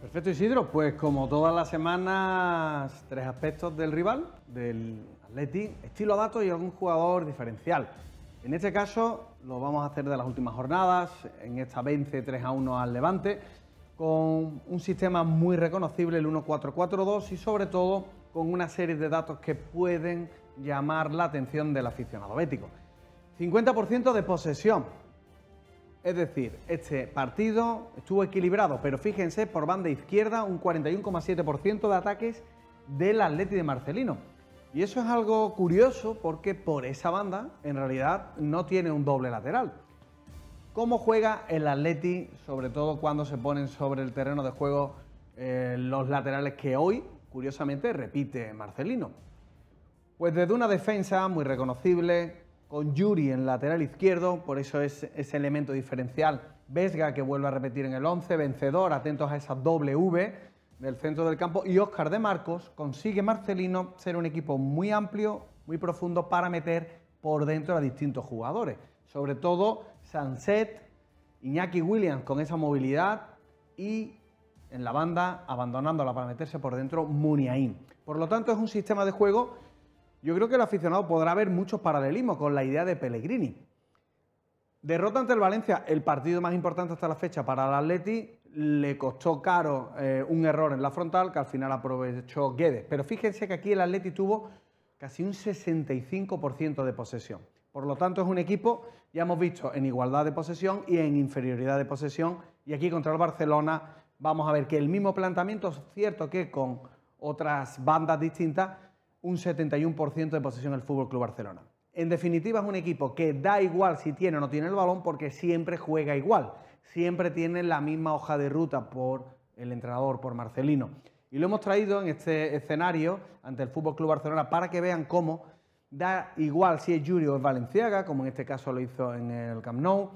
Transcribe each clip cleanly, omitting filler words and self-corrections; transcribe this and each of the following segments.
Perfecto, Isidro. Pues como todas las semanas, tres aspectos del rival, del Atleti: estilo, datos y algún jugador diferencial. En este caso lo vamos a hacer de las últimas jornadas. En esta vence 3-1 al Levante, con un sistema muy reconocible, el 1-4-4-2, y sobre todo con una serie de datos que pueden llamar la atención del aficionado bético. 50% de posesión. Es decir, este partido estuvo equilibrado, pero fíjense, por banda izquierda, un 41,7% de ataques del Atleti de Marcelino. Y eso es algo curioso porque por esa banda, en realidad, no tiene un doble lateral. ¿Cómo juega el Atleti, sobre todo cuando se ponen sobre el terreno de juego los laterales que hoy, curiosamente, repite Marcelino? Pues desde una defensa muy reconocible, con Yuri en lateral izquierdo, por eso es ese elemento diferencial. Vesga, que vuelve a repetir en el 11, vencedor, atentos a esa doble V del centro del campo, y Óscar de Marcos. Consigue Marcelino ser un equipo muy amplio, muy profundo, para meter por dentro a distintos jugadores. Sobre todo Sancet, Iñaki Williams con esa movilidad, y en la banda, abandonándola para meterse por dentro, Muniain. Por lo tanto, es un sistema de juego. Yo creo que el aficionado podrá ver muchos paralelismos con la idea de Pellegrini. Derrota ante el Valencia, el partido más importante hasta la fecha para el Atleti. Le costó caro un error en la frontal que al final aprovechó Guedes. Pero fíjense que aquí el Atleti tuvo casi un 65% de posesión. Por lo tanto, es un equipo, ya hemos visto, en igualdad de posesión y en inferioridad de posesión. Y aquí contra el Barcelona vamos a ver que el mismo planteamiento, es cierto que con otras bandas distintas, un 71% de posesión del FC Barcelona. En definitiva, es un equipo que da igual si tiene o no tiene el balón, porque siempre juega igual, siempre tiene la misma hoja de ruta por el entrenador, por Marcelino. Y lo hemos traído en este escenario ante el FC Barcelona para que vean cómo da igual si es Yuri o es Valenciaga, como en este caso lo hizo en el Camp Nou.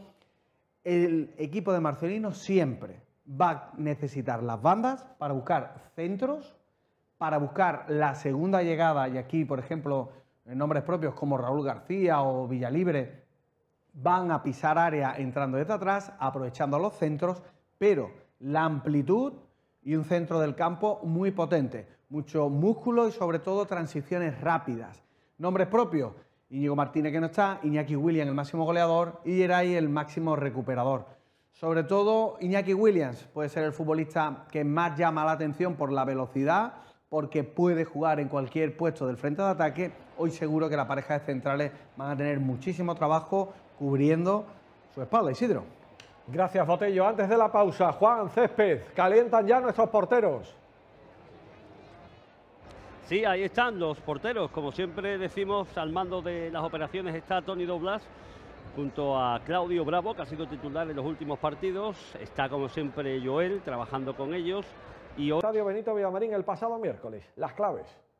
El equipo de Marcelino siempre va a necesitar las bandas para buscar centros, para buscar la segunda llegada, y aquí, por ejemplo, nombres propios como Raúl García o Villalibre van a pisar área entrando desde atrás, aprovechando los centros, pero la amplitud y un centro del campo muy potente, mucho músculo y sobre todo transiciones rápidas. Nombres propios: Íñigo Martínez, que no está, Iñaki Williams, el máximo goleador, y Geray, el máximo recuperador. Sobre todo Iñaki Williams puede ser el futbolista que más llama la atención por la velocidad, porque puede jugar en cualquier puesto del frente de ataque. Hoy seguro que la pareja de centrales van a tener muchísimo trabajo cubriendo su espalda. Isidro. Gracias, Botello. Antes de la pausa, Juan Césped, ¿calientan ya nuestros porteros? Sí, ahí están los porteros. Como siempre decimos, al mando de las operaciones está Toni Doblas, junto a Claudio Bravo, que ha sido titular en los últimos partidos. Está, como siempre, Joel, trabajando con ellos. Y hoy... Estadio Benito Villamarín el pasado miércoles. Las claves.